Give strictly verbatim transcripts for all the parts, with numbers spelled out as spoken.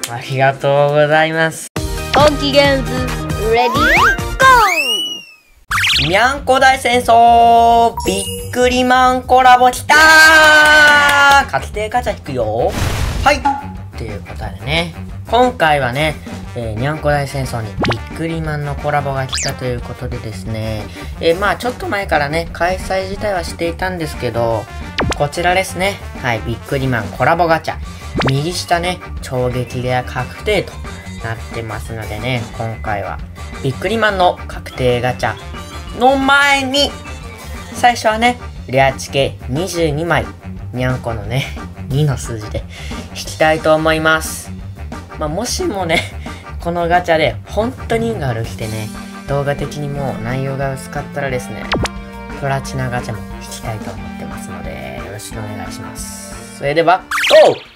ありがとうございます。 トンキゲームズ、レディーゴー。 にゃんこ大戦争ビックリマンコラボきたー。確定ガチャ引くよ。はい。ということでね、今回はね、えー、にゃんこ大戦争にビックリマンのコラボが来たということでですね、えー、まあちょっと前からね、開催自体はしていたんですけど、こちらですね。はい、ビックリマンコラボガチャ。右下ね、超激レア確定となってますのでね、今回はビックリマンの確定ガチャの前に、最初はね、レアチケにじゅうにまい、にゃんこのね、にの数字で引きたいと思います。まあ、もしもね、このガチャで本当に運が悪くてね、動画的にも内容が薄かったらですね、プラチナガチャも引きたいと思ってますので、よろしくお願いします。それでは、ゴー！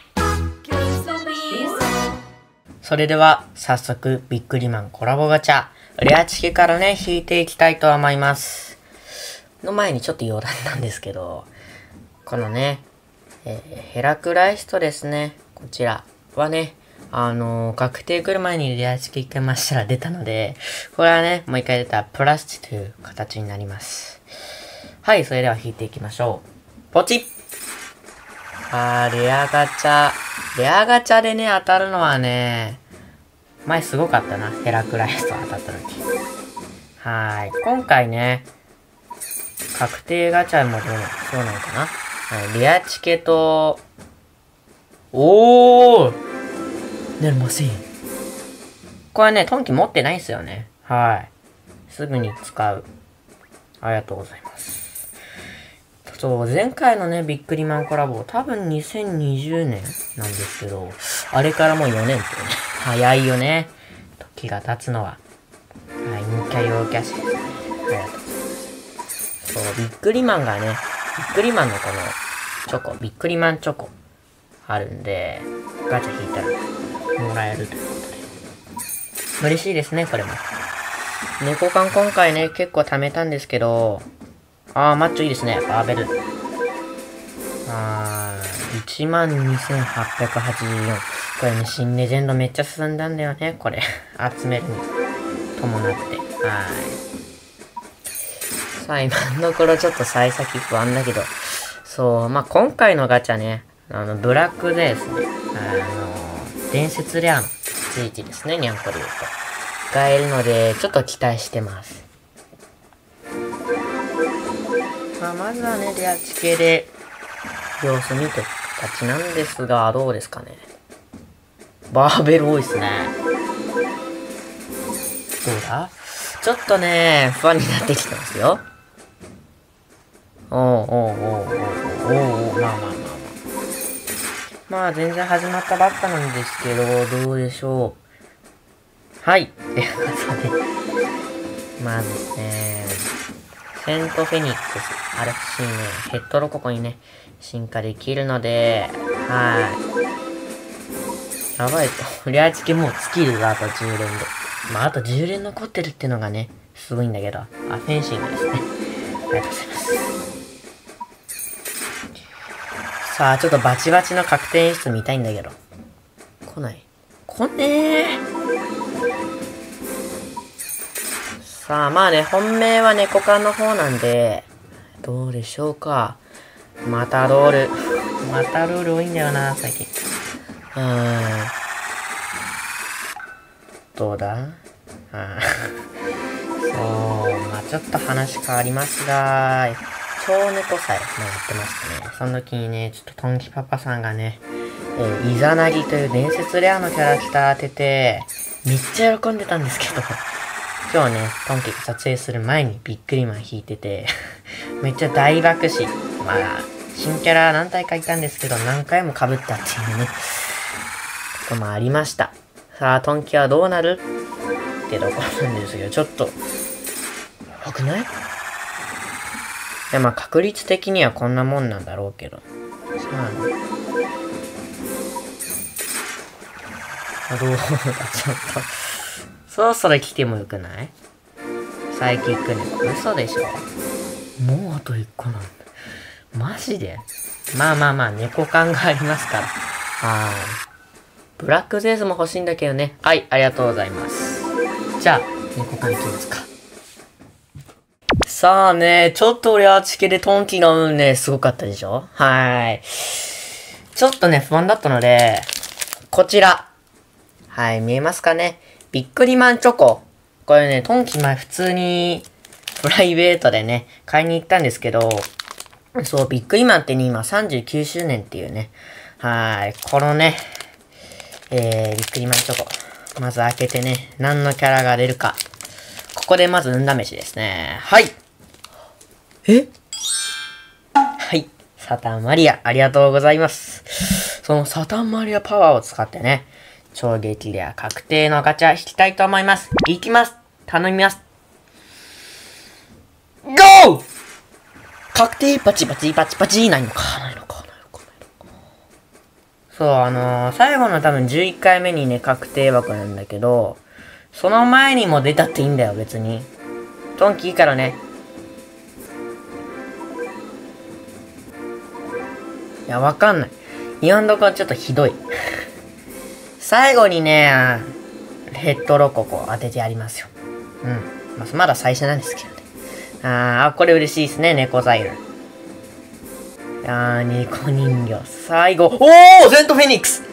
それでは、早速、ビックリマンコラボガチャ、レアチケからね、引いていきたいと思います。の前にちょっと余談なんですけど、このね、えー、ヘラクライストですね。こちらはね、あのー、確定来る前にレアチケ一回増したら出たので、これはね、もう一回出たプラスチという形になります。はい、それでは引いていきましょう。ポチッ！あー、レアガチャ。レアガチャでね、当たるのはね、前すごかったな。ヘラクライスト当たった時。はーい。今回ね、確定ガチャもどう、そうなのかな？はい、レアチケと、おー！ねるません。これね、トンキ持ってないんすよね。はい。すぐに使う。ありがとうございます。そう、前回のね、ビックリマンコラボ、多分にせんにじゅうねんなんですけど、あれからもうよねんってね、早いよね。時が経つのは。はい、人気は陽キャシですね。ありがとうございます。そう、ビックリマンがね、ビックリマンのこの、チョコ、ビックリマンチョコ、あるんで、ガチャ引いたら、もらえるということで。嬉しいですね、これも。猫缶今回ね、結構貯めたんですけど、あー、マッチョいいですね。バーベル。あー、いちまんにせんはっぴゃくはちじゅうよん。これね、新レジェンドめっちゃ進んだんだよね、これ。集めるに伴って。はーい。さあ、今のところちょっと幸先不安だけど、そう、まあ、今回のガチャね、あの、ブラックでですね、あの、伝説レアの地域ですね、にゃんこで言うと。使えるので、ちょっと期待してます。まあ、まずはね、レアチケで様子見て形なんですが、どうですかね。バーベル多いっすね。どうだ？ちょっとね、不安になってきてますよ。おうおうおうおうおうおう、まあまあまあまあ。まあ、全然始まったばっかなんですけど、どうでしょう。はい。ということで、まずですね、セントフェニックス、アルフシーね、ヘッドロココにね、進化できるので、はい。やばいと。レアチケもう尽きるぞ、あとじゅう連で。まあ、あとじゅう連残ってるっていうのがね、すごいんだけど。あ、フェンシングですね。ありがとうございます。さあ、ちょっとバチバチの確定演出見たいんだけど。来ない。来ねー。さあ、まあね、本命は猫缶の方なんで、どうでしょうか。またロール。またロール多いんだよな、最近。うーん。どうだ？あそう、まあちょっと話変わりますが、超猫祭、まあ、やってましたね。その時にね、ちょっとトンキパパさんがね、えー、イザナギという伝説レアのキャラクター当てて、めっちゃ喜んでたんですけど、今日ね、トンキが撮影する前にビックリマン引いてて、めっちゃ大爆笑。まあ、新キャラ何体かいたんですけど、何回も被ったっていうね、こともありました。さあ、トンキはどうなるってところなんですけど、ちょっと、やばくない？いや、まあ、確率的にはこんなもんなんだろうけど。さあ、ね、あ、どうだ、ちょっと。そろそろ来てもよくない？サイキック猫。嘘でしょ？もうあといっこなんだ。マジで？まあまあまあ、猫感がありますから。はブラックゼウスも欲しいんだけどね。はい、ありがとうございます。じゃあ、猫缶いきますか。さあね、ちょっと俺はチケでトンキの運ね、すごかったでしょ？はい。ちょっとね、不安だったので、こちら。はい、見えますかね？ビックリマンチョコ。これね、トンキ前普通に、プライベートでね、買いに行ったんですけど、そう、ビックリマンってね、今さんじゅうきゅうしゅうねんっていうね。はい、このね、えー、ビックリマンチョコ。まず開けてね、何のキャラが出るか。ここでまず運試しですね。はい。え？はい。サタンマリア、ありがとうございます。そのサタンマリアパワーを使ってね、超激レア確定のガチャ引きたいと思います。いきます。頼みます。ゴー！確定パチパチパチパチないのか、ないのか、ないのか、ないのか。そう、あのー、最後の多分じゅういっかいめにね、確定枠なんだけど、その前にも出たっていいんだよ、別に。トンキいいからね。いや、わかんない。今んとこちょっとひどい。最後にね、ヘッドロココ当ててやりますよ。うん。まあ、まだ最初なんですけどね。あー、これ嬉しいですね、猫ザイル。あー、猫人形。最後。おー！ゼントフェニックス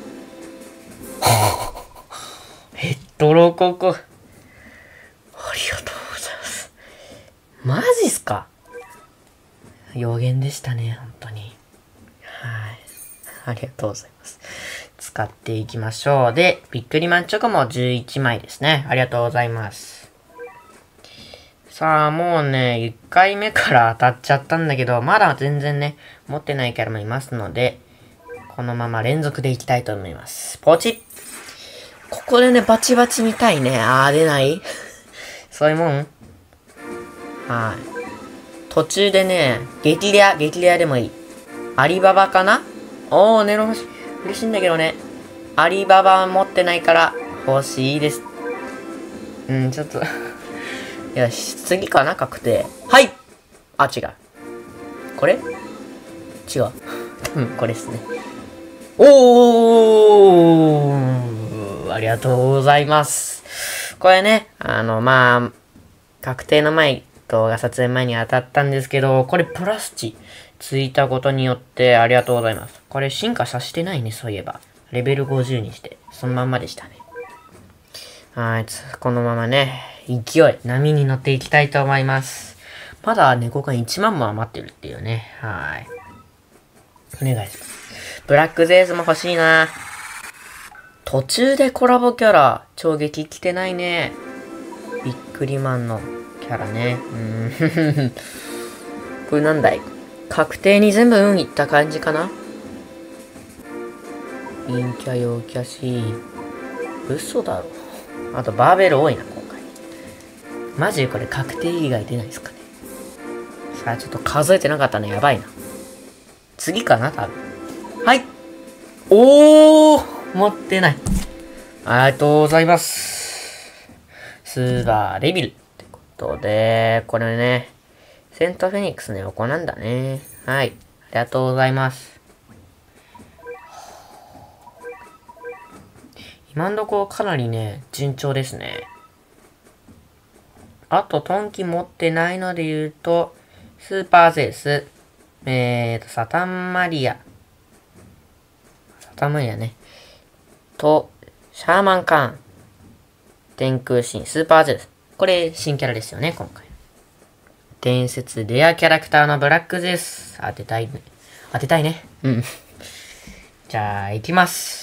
ヘッドロココ。ありがとうございます。マジっすか？予言でしたね、本当に。はい。ありがとうございます。使っていきましょう。で、ビックリマンチョコもじゅういちまいですね。ありがとうございます。さあ、もうね、いっかいめから当たっちゃったんだけど、まだ全然ね、持ってないキャラもいますので、このまま連続でいきたいと思います。ポチッ！ここでね、バチバチ見たいね。あー、出ないそういうもん？はい。途中でね、激レア、激レアでもいい。アリババかな？おー、ネロ欲しい。嬉しいんだけどね。アリババ持ってないから欲しいです。うん、ちょっとよし、次かな、確定。はい！あ、違う。これ？違う。多分これですね。おー！ありがとうございます。これね、あの、まあ、確定の前、動画撮影前に当たったんですけど、これプラス値ついたことによってありがとうございます。これ進化させてないね、そういえば。レベルごじゅうにして、そのまんまでしたね。はい、このままね、勢い、波に乗っていきたいと思います。まだ猫缶いちまんも余ってるっていうね。はい。お願いします。ブラックゼウスも欲しいな。途中でコラボキャラ、超撃来てないね。ビックリマンのキャラね。うーん。これなんだい？確定に全部運いった感じかな？陰キャ、陽キャし、嘘だろ。あとバーベル多いな、今回。マジでこれ確定以外出ないですかね。さあ、ちょっと数えてなかったね。やばいな。次かな、多分。はい。おー！持ってない。ありがとうございます。スーパーレビル。ってことで、これね、セントフェニックスの横なんだね。はい。ありがとうございます。今んとこかなりね、順調ですね。あと、トンキ持ってないので言うと、スーパーゼウス、えーと、サタンマリア。サタンマリアね。と、シャーマンカーン。天空神、スーパーゼウス。これ、新キャラですよね、今回。伝説、レアキャラクターのブラックゼウス。当てたいね。当てたいね。うん。じゃあ、行きます。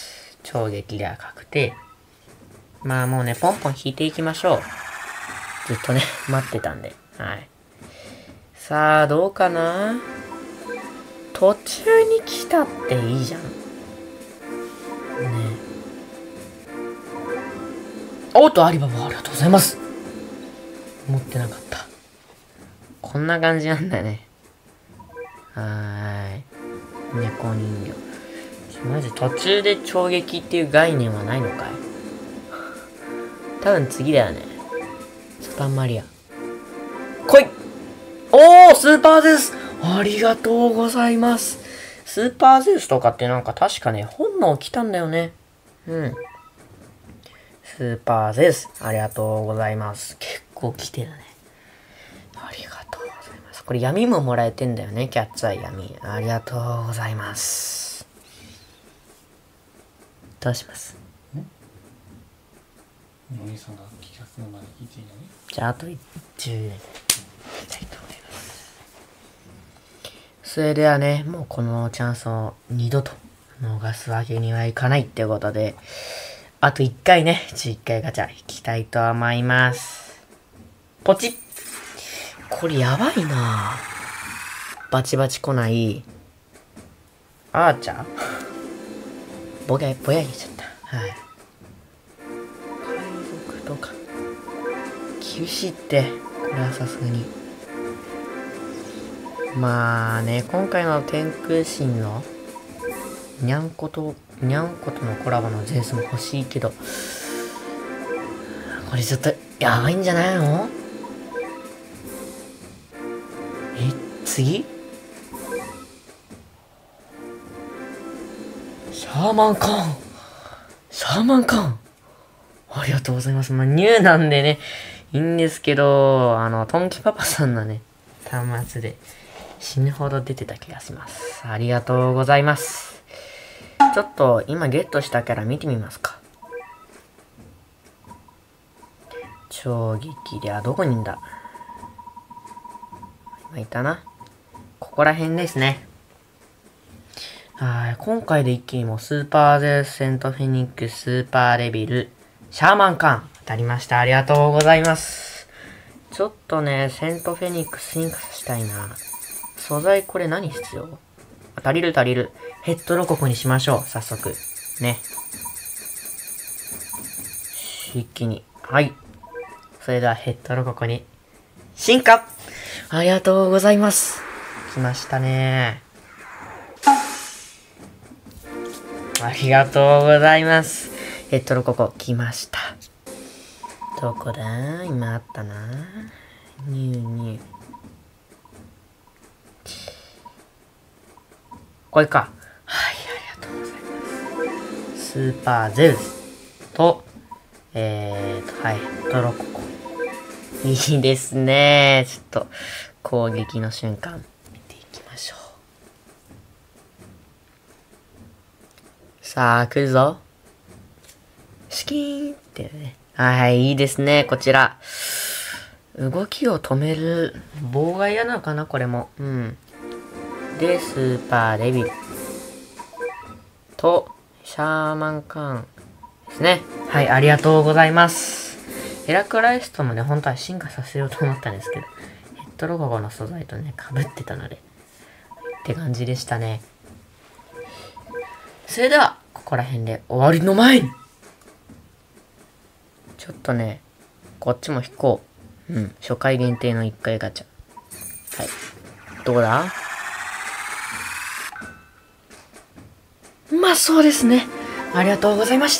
超激レア確定。まあもうね、ポンポン引いていきましょう。ずっとね、待ってたんで。はい。さあ、どうかな？途中に来たっていいじゃん。ねえ。おっと、アリババ、ありがとうございます。持ってなかった。こんな感じなんだね。はーい。猫人形。マジ途中で超撃っていう概念はないのかい？多分次だよね。サタンマリア。来い！おー！スーパーゼウス！ありがとうございます。スーパーゼウスとかってなんか確かね、本能来たんだよね。 うん。スーパーゼウス、ありがとうございます。結構来てるね。ありがとうございます。これ闇ももらえてんだよね、キャッツアイ闇。ありがとうございます。どうします？ お兄さんが気が済むまで聞いていいのに。 じゃああとじゅうえんいきたいと思います。それではね、もうこのチャンスを二度と逃すわけにはいかないってことで、あといっかいね、じゅういっかいガチャ引きたいと思います。ポチッ。これやばいなぁ。バチバチ来ない。アーチャーぼや、ぼやげちゃった。はい。海賊とか。厳しいって、これはさすがに。まあね、今回の天空神のにゃんことにゃんことのコラボのゼウスも欲しいけど、これちょっとやばいんじゃないの？え、次？シャーマンカンシャーマンカンありがとうございます。まあ、ニューなんでね、いいんですけど、あの、トンキパパさんのね、端末で死ぬほど出てた気がします。ありがとうございます。ちょっと今ゲットしたキャラ見てみますか。超激レア、どこにいんだ？今いたな。ここら辺ですね。はい。今回で一気にもうスーパーゼウス、セントフェニックス、スーパーレビル、シャーマンカン当たりました。ありがとうございます。ちょっとね、セントフェニックス進化させたいな。素材これ何必要？足りる足りる。ヘッドロココにしましょう。早速。ね。一気に。はい。それではヘッドロココに進化！ありがとうございます。来ましたね。ありがとうございます。ヘッドロココ来ました。どこだ？今あったな。ニューニュー。これか。はい、ありがとうございます。スーパーゼウスと、えーと、はい、トロココ。いいですね。ちょっと、攻撃の瞬間、見ていきましょう。さあ、来るぞ。シキーンってね。はい、いいですね、こちら。動きを止める、妨害やなのかな、これも。うん。で、スーパーレビル。と、シャーマンカーンですね。はい、ありがとうございます。ヘラクライストもね、本当は進化させようと思ったんですけど、ヘッドロココの素材とね、被ってたので、って感じでしたね。それでは、ここら辺で終わりの前に、ちょっとね、こっちも引こう。うん、初回限定のいっかいガチャ。はい。どうだ？まあそうですね。ありがとうございました。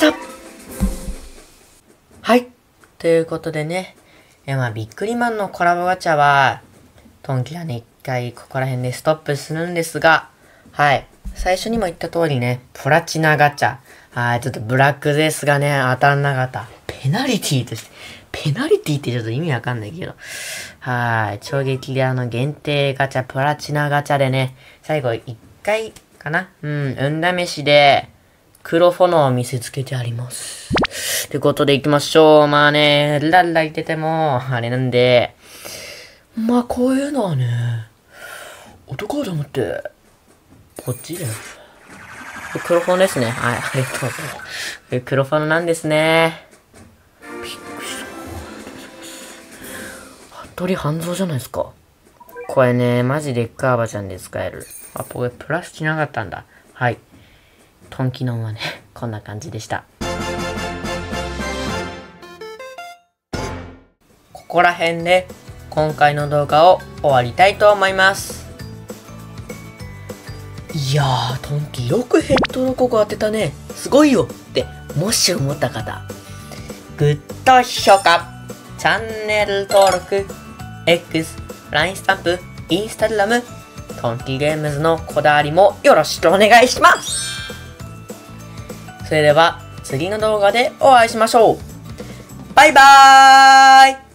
はい。ということでね。えまあ、ビックリマンのコラボガチャは、トンキがね、一回ここら辺でストップするんですが、はい。最初にも言った通りね、プラチナガチャ。はい、ちょっとブラックゼスがね、当たんなかった。ペナリティとして、ペナリティってちょっと意味わかんないけど。はい。超激レアの限定ガチャ、プラチナガチャでね、最後いっかいかな？うん、運試しで、黒炎を見せつけてあります。ってことで行きましょう。まあね、ラッラ言ってても、あれなんで、まあこういうのはね、男だと思って、こっちだよ。黒フォンですね。はい、ありがとうございます。黒フォンなんですね。びっくりした。服部半蔵じゃないですか。これね、マジでッカーバちゃんで使える。あ、これプラスしなかったんだ。はい。トンキノンはね、こんな感じでした。ここら辺で、今回の動画を終わりたいと思います。いやー、トンキよくヘッドロココ当てたね。すごいよって、もし思った方、グッド評価、チャンネル登録、X、ライン スタンプ、インスタグラム、トンキゲームズのこだわりもよろしくお願いします。それでは、 次の動画でお会いしましょう。バイバーイ。